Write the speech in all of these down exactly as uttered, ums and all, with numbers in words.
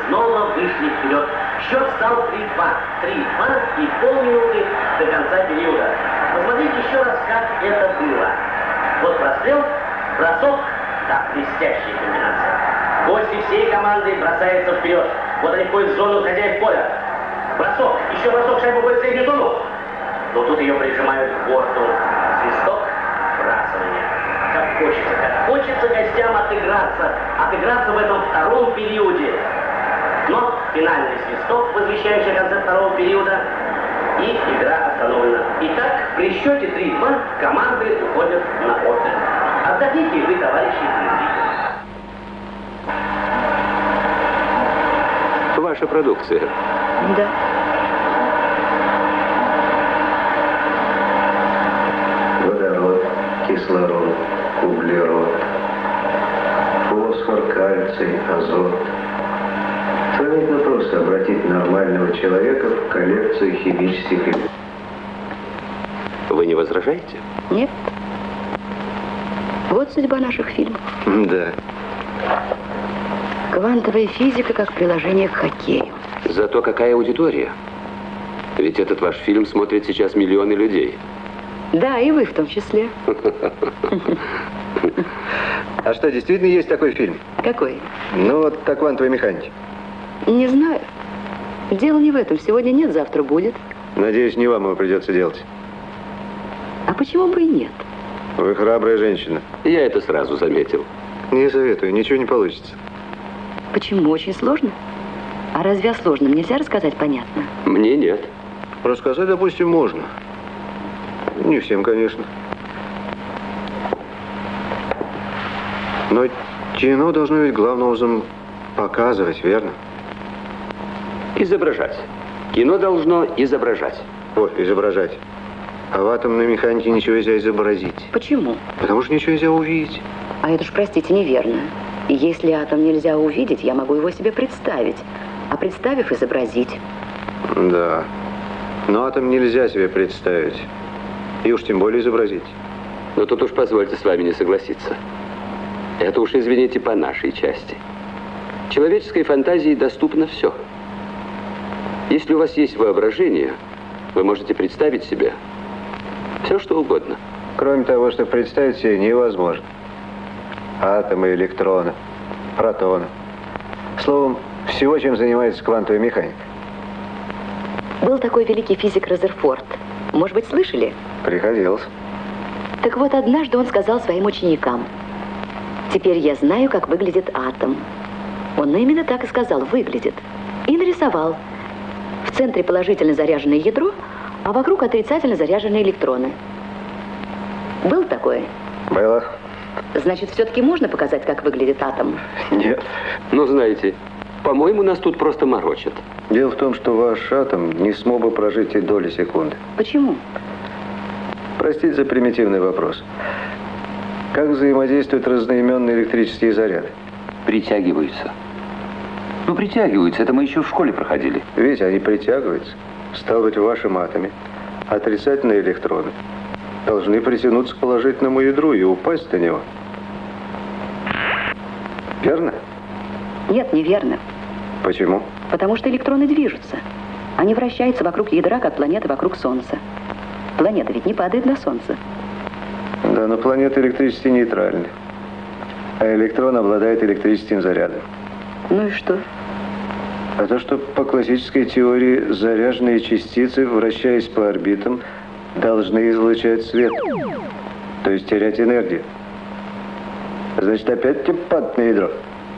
снова вышли вперед. Счет стал три-два. три-два и полминуты до конца периода. Посмотрите еще раз, как это было. Вот прострел, бросок. Да, блестящая комбинация. Гости всей команды бросаются вперед. Вот они входят в зону хозяев поля. Бросок, еще бросок, шайба будет в среднюю зону. Но тут ее прижимают к борту. Свисток, вбрасывание. Как хочется, как хочется гостям отыграться. Отыграться в этом втором периоде. Но финальный свисток, возвещающий конце второго периода, и игра остановлена. Итак, при счете три-два команды уходят на отдых. Отдохните вы, товарищи телезрители. Ваша продукция. Да. Водород, кислород, углерод, фосфор, кальций, азот. Сравнительно просто обратить нормального человека в коллекцию химических элементов. Вы не возражаете? Нет. Вот судьба наших фильмов. Да. Квантовая физика как приложение к хоккею. Зато какая аудитория? Ведь этот ваш фильм смотрят сейчас миллионы людей. Да, и вы в том числе. А что, действительно есть такой фильм? Какой? Ну, вот о квантовой механике. Не знаю. Дело не в этом. Сегодня нет, завтра будет. Надеюсь, не вам его придется делать. А почему бы и нет? Вы храбрая женщина. Я это сразу заметил. Не советую, ничего не получится. Почему? Очень сложно? А разве о сложном нельзя рассказать понятно? Мне нет. Рассказать, допустим, можно. Не всем, конечно. Но кино должно ведь главным образом показывать, верно? Изображать. Кино должно изображать. О, изображать. А в атомной механике ничего нельзя изобразить. Почему? Потому что ничего нельзя увидеть. А это ж, простите, неверно. И если атом нельзя увидеть, я могу его себе представить. А представив, изобразить. Да. Но атом нельзя себе представить. И уж тем более изобразить. Но тут уж позвольте с вами не согласиться. Это уж, извините, по нашей части. Человеческой фантазии доступно все. Если у вас есть воображение, вы можете представить себе все, что угодно. Кроме того, что представить себе невозможно. Атомы, электроны, протоны. Словом, всего, чем занимается квантовая механика. Был такой великий физик Резерфорд. Может быть, слышали? Приходилось. Так вот, однажды он сказал своим ученикам: «Теперь я знаю, как выглядит атом». Он именно так и сказал: «выглядит». И нарисовал. В центре положительно заряженное ядро, а вокруг отрицательно заряженные электроны. Был такое? Было. Значит, все-таки можно показать, как выглядит атом? Нет. Ну, знаете, по-моему, нас тут просто морочат. Дело в том, что ваш атом не смог бы прожить и доли секунды. Почему? Простите за примитивный вопрос. Как взаимодействуют разноименные электрические заряды? Притягиваются. Ну, притягиваются. Это мы еще в школе проходили. Видите, они притягиваются. Стало быть, в вашем атоме отрицательные электроны должны притянуться к положительному ядру и упасть на него. Верно? Нет, неверно. Почему? Потому что электроны движутся. Они вращаются вокруг ядра, как планеты вокруг Солнца. Планета ведь не падает на Солнце. Да, но планеты электрически нейтральны. А электрон обладает электрическим зарядом. Ну и что? А то, что по классической теории заряженные частицы, вращаясь по орбитам, должны излучать свет. То есть терять энергию. Значит, опять падает на ядро.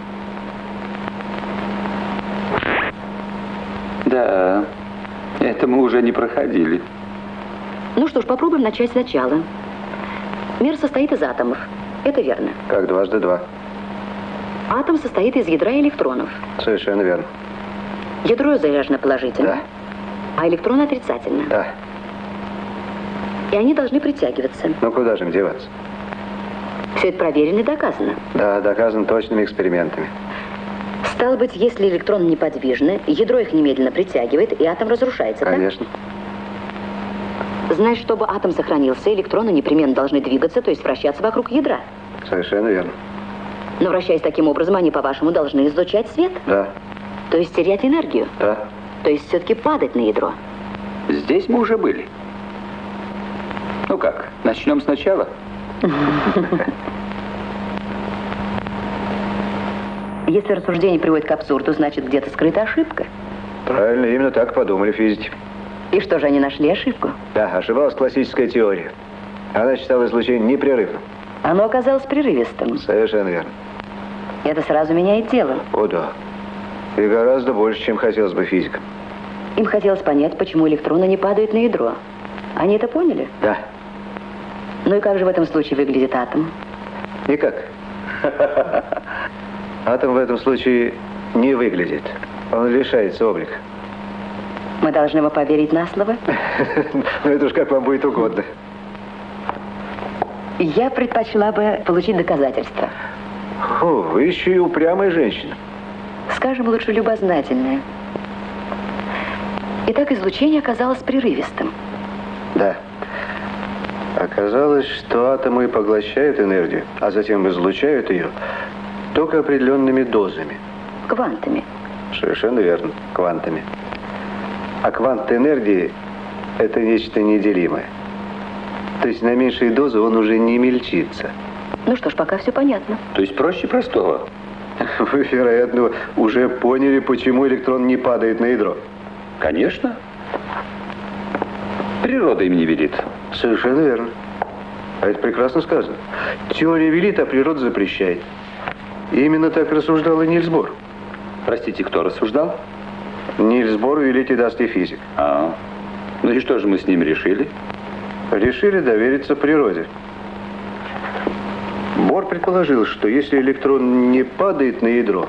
Да, это мы уже не проходили. Ну что ж, попробуем начать сначала. Мир состоит из атомов. Это верно. Как дважды два. Атом состоит из ядра и электронов. Совершенно верно. Ядро заряжено положительно, Да. а электрон отрицательно. Да. И они должны притягиваться. Ну куда же им деваться? Все это проверено и доказано. Да, доказано точными экспериментами. Стало быть, если электроны неподвижны, ядро их немедленно притягивает, и атом разрушается, Конечно. так? Значит, чтобы атом сохранился, электроны непременно должны двигаться, то есть вращаться вокруг ядра. Совершенно верно. Но вращаясь таким образом, они, по-вашему, должны излучать свет? Да. То есть терять энергию? Да. То есть все-таки падать на ядро? Здесь мы уже были. Ну как, начнем сначала? Если рассуждение приводит к абсурду, значит, где-то скрыта ошибка. Правильно, именно так подумали физики. И что же, они нашли ошибку? Да, ошибалась классическая теория. Она считала излучение непрерывным. Оно оказалось прерывистым. Совершенно верно. Это сразу меняет дело. О, да. И гораздо больше, чем хотелось бы физикам. Им хотелось понять, почему электроны не падают на ядро. Они это поняли? Да. Ну и как же в этом случае выглядит атом? Никак. Атом в этом случае не выглядит. Он лишается облика. Мы должны ему поверить на слово? Ну, это уж как вам будет угодно. Я предпочла бы получить доказательства. О, вы еще и упрямая женщина. Скажем, лучше любознательная. Итак, излучение оказалось прерывистым. Да. Оказалось, что атомы поглощают энергию, а затем излучают ее только определенными дозами. Квантами. Совершенно верно. Квантами. А квант энергии – это нечто неделимое. То есть на меньшие дозы он уже не мельчится. Ну что ж, пока все понятно. То есть проще простого. Вы, вероятно, уже поняли, почему электрон не падает на ядро. Конечно. Природа им не велит. Совершенно верно. А это прекрасно сказано. Теория велит, а природа запрещает. И именно так рассуждал и Нильс Бор. Простите, кто рассуждал? Нильс Бор, великий датский физик. А, ну и что же мы с ним решили? Решили довериться природе. Бор предположил, что если электрон не падает на ядро,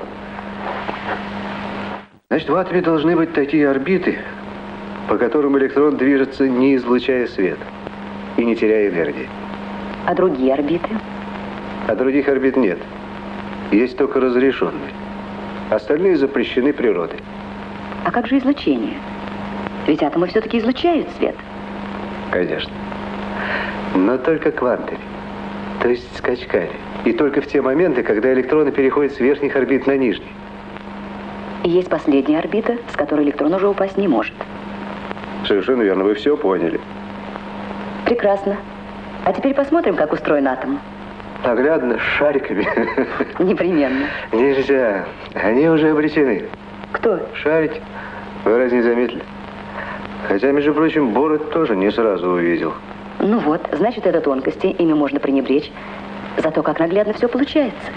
значит, в атоме должны быть такие орбиты, по которым электрон движется, не излучая свет и не теряя энергии. А другие орбиты? А других орбит нет. Есть только разрешенные. Остальные запрещены природой. А как же излучение? Ведь атомы все-таки излучают свет. Конечно. Но только квантами. То есть скачками. И только в те моменты, когда электроны переходят с верхних орбит на нижние. И есть последняя орбита, с которой электрон уже упасть не может. Совершенно верно, вы все поняли. Прекрасно. А теперь посмотрим, как устроен атом. Наглядно, с шариками. Непременно. Нельзя. Они уже обречены. Кто? Шарики. Вы разве не заметили? Хотя, между прочим, Бор это тоже не сразу увидел. Ну вот, значит, это тонкости, ими можно пренебречь. Зато как наглядно все получается.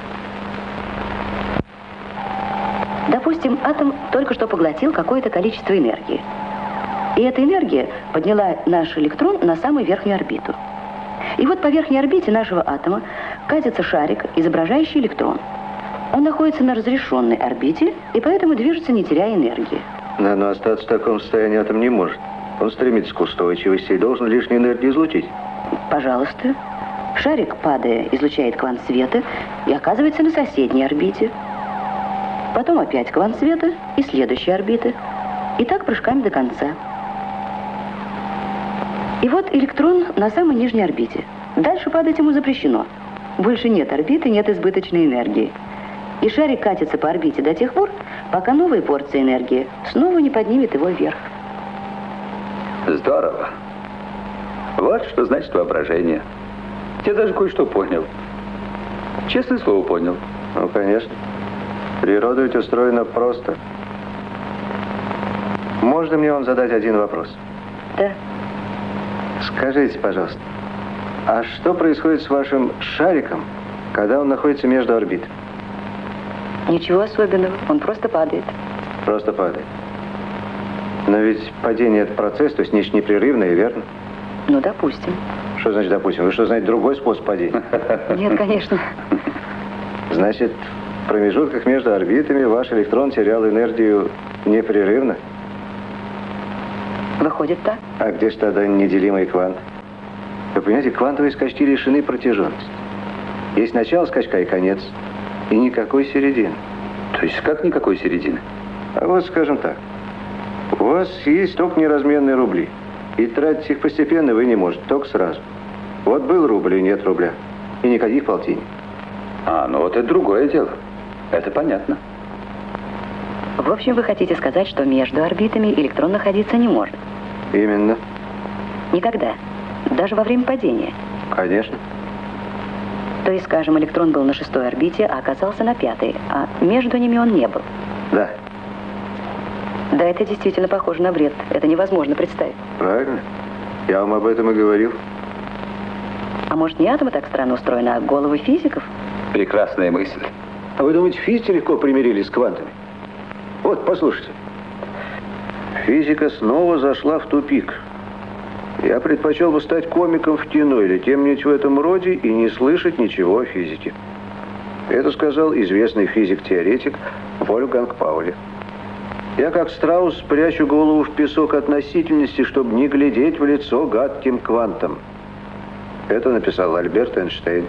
Допустим, атом только что поглотил какое-то количество энергии. И эта энергия подняла наш электрон на самую верхнюю орбиту. И вот по верхней орбите нашего атома катится шарик, изображающий электрон. Он находится на разрешенной орбите, и поэтому движется, не теряя энергии. Но, но остаться в таком состоянии атом не может. Он стремится к устойчивости и должен лишнюю энергию излучить. Пожалуйста. Шарик, падая, излучает квант света и оказывается на соседней орбите. Потом опять квант света и следующая орбита. И так прыжками до конца. И вот электрон на самой нижней орбите. Дальше падать ему запрещено. Больше нет орбиты, нет избыточной энергии. И шарик катится по орбите до тех пор, пока новая порция энергии снова не поднимет его вверх. Здорово. Вот что значит воображение. Я даже кое-что понял. Честное слово, понял. Ну, конечно. Природа ведь устроена просто. Можно мне вам задать один вопрос? Да. Скажите, пожалуйста, а что происходит с вашим шариком, когда он находится между орбит? Ничего особенного, он просто падает. Просто падает. Но ведь падение – это процесс, то есть нечто непрерывное, верно? Ну, допустим. Что значит допустим? Вы что, знаете другой способ падения? Нет, конечно. Значит, в промежутках между орбитами ваш электрон терял энергию непрерывно? Выходит так. А где же тогда неделимый квант? Вы понимаете, квантовые скачки лишены протяженности. Есть начало скачка и конец. И никакой середины. То есть как никакой середины? А вот скажем так. У вас есть только неразменные рубли. И тратить их постепенно вы не можете, только сразу. Вот был рубль и нет рубля. И никаких полтинник. А, ну вот это другое дело. Это понятно. В общем, вы хотите сказать, что между орбитами электрон находиться не может? Именно. Никогда? Даже во время падения? Конечно. То есть, скажем, электрон был на шестой орбите, а оказался на пятой, а между ними он не был? Да. Да, это действительно похоже на бред. Это невозможно представить. Правильно. Я вам об этом и говорил. А может, не атомы так странно устроены, а головы физиков? Прекрасная мысль. А вы думаете, физики легко примирились с квантами? Вот, послушайте. Физика снова зашла в тупик. Я предпочел бы стать комиком в кино или кем-нибудь в этом роде и не слышать ничего о физике. Это сказал известный физик-теоретик Вольфганг Паули. Я, как страус, прячу голову в песок относительности, чтобы не глядеть в лицо гадким квантам. Это написал Альберт Эйнштейн.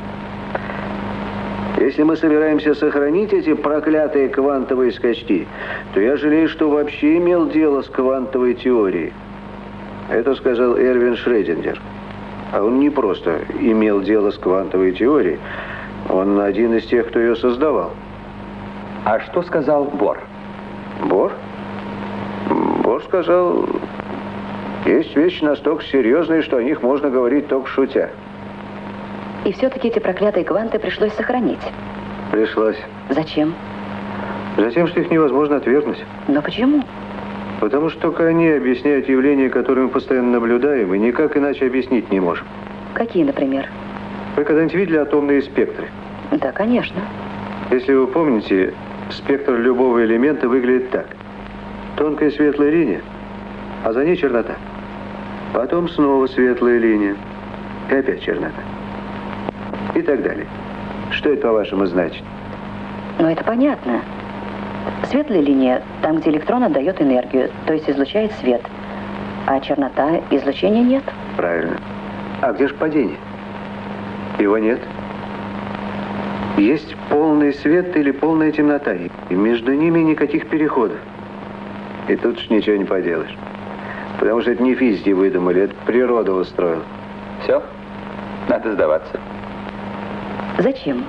Если мы собираемся сохранить эти проклятые квантовые скачки, то я жалею, что вообще имел дело с квантовой теорией. Это сказал Эрвин Шрёдингер. А он не просто имел дело с квантовой теорией, он один из тех, кто ее создавал. А что сказал Бор? Бор? Бор сказал, есть вещи настолько серьезные, что о них можно говорить только шутя. И все-таки эти проклятые кванты пришлось сохранить. Пришлось. Зачем? Затем, что их невозможно отвергнуть. Но почему? Потому что только они объясняют явления, которые мы постоянно наблюдаем, и никак иначе объяснить не можем. Какие, например? Вы когда-нибудь видели атомные спектры? Да, конечно. Если вы помните, спектр любого элемента выглядит так. Тонкая светлая линия, а за ней чернота. Потом снова светлая линия, и опять чернота. И так далее. Что это, по-вашему, значит? Ну, это понятно. Светлая линия там, где электрон отдает энергию, то есть излучает свет. А чернота, излучения нет. Правильно. А где же падение? Его нет. Есть полный свет или полная темнота, и между ними никаких переходов. И тут уж ничего не поделаешь. Потому что это не физики выдумали, это природа устроила. Все? Надо сдаваться. Зачем?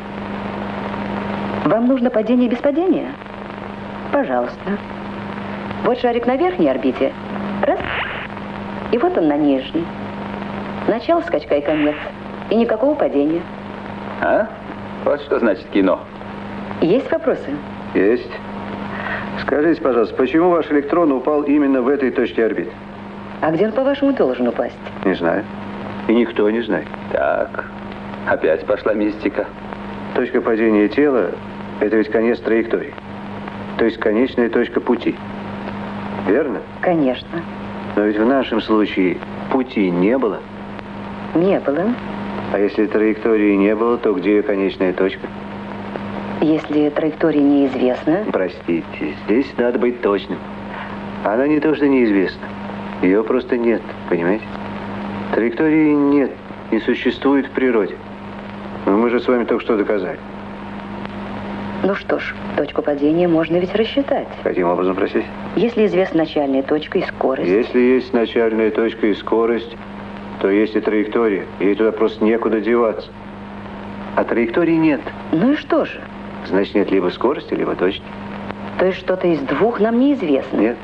Вам нужно падение без падения? Пожалуйста. Вот шарик на верхней орбите. Раз. И вот он на нижней. Начало скачка и конец. И никакого падения. А? Вот что значит кино. Есть вопросы? Есть. Скажите, пожалуйста, почему ваш электрон упал именно в этой точке орбиты? А где он, по-вашему, должен упасть? Не знаю. И никто не знает. Так, опять пошла мистика. Точка падения тела – это ведь конец траектории. То есть конечная точка пути. Верно? Конечно. Но ведь в нашем случае пути не было. Не было. А если траектории не было, то где ее конечная точка? Если траектория неизвестна... Простите, здесь надо быть точным. Она не то, что неизвестна. Ее просто нет, понимаете? Траектории нет, не существует в природе. Но мы же с вами только что доказали. Ну что ж, точку падения можно ведь рассчитать. Каким образом, простите? Если известна начальная точка и скорость... Если есть начальная точка и скорость, то есть и траектория. Ей туда просто некуда деваться. А траектории нет. Ну и что же? Значит, нет либо скорости, либо точки. То есть что-то из двух нам неизвестно? Нет.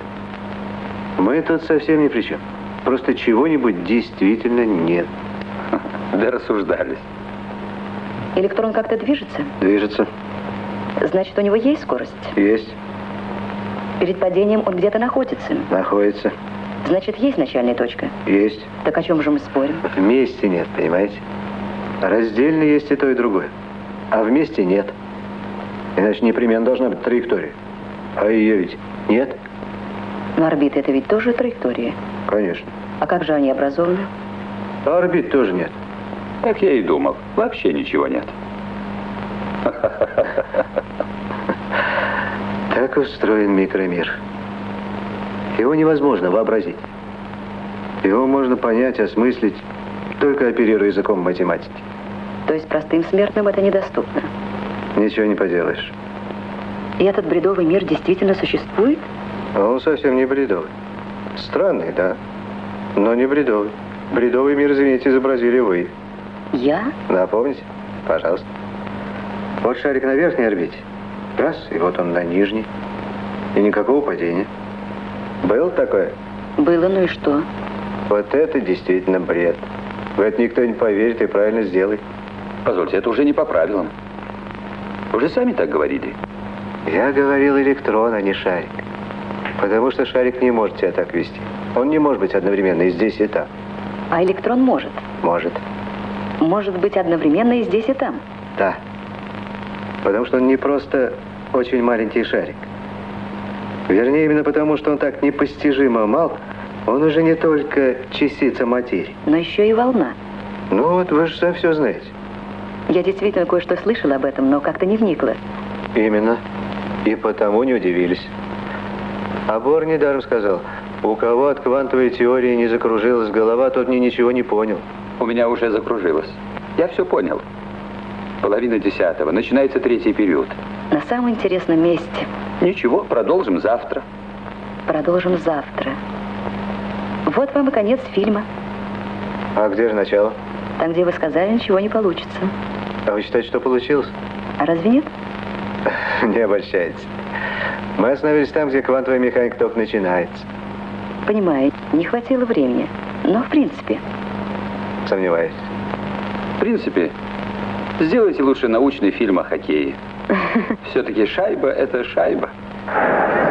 Мы тут совсем ни при чем. Просто чего-нибудь действительно нет. Да рассуждались. Электрон как-то движется? Движется. Значит, у него есть скорость? Есть. Перед падением он где-то находится? Находится. Значит, есть начальная точка? Есть. Так о чем же мы спорим? Вместе нет, понимаете? Раздельно есть и то, и другое. А вместе нет. Иначе непременно должна быть траектория. А ее ведь нет? Но орбиты это ведь тоже траектория. Конечно. А как же они образованы? А орбит тоже нет. Так я и думал. Вообще ничего нет. Так устроен микромир. Его невозможно вообразить. Его можно понять, осмыслить, только оперируя языком математики. То есть простым смертным это недоступно? Ничего не поделаешь. И этот бредовый мир действительно существует? А он совсем не бредовый. Странный, да, но не бредовый. Бредовый мир, извините, изобразили вы. Я? Напомните? Пожалуйста. Вот шарик на верхней орбите. Раз, и вот он на нижней. И никакого падения. Было такое? Было, ну и что? Вот это действительно бред. В это никто не поверит и правильно сделай. Позвольте, это уже не по правилам. Вы же сами так говорили. Я говорил электрон, а не шарик. Потому что шарик не может себя так вести. Он не может быть одновременно и здесь, и там. А электрон может? Может. Может быть одновременно и здесь, и там? Да. Потому что он не просто очень маленький шарик. Вернее, именно потому, что он так непостижимо мал, он уже не только частица материи. Но еще и волна. Ну вот, вы же сам все знаете. Я действительно кое-что слышала об этом, но как-то не вникла. Именно. И потому не удивились. А Бор недаром сказал, у кого от квантовой теории не закружилась голова, тот мне ничего не понял. У меня уже закружилось. Я все понял. Половина десятого. Начинается третий период. На самом интересном месте. Ничего, продолжим завтра. Продолжим завтра. Вот вам и конец фильма. А где же начало? Там, где вы сказали, ничего не получится. А вы считаете, что получилось? А разве нет? Не обольщайтесь. Мы остановились там, где квантовая механика только начинается. Понимаю, не хватило времени. Но в принципе. Сомневаюсь. В принципе, сделайте лучше научный фильм о хоккее. Все-таки шайба – это шайба.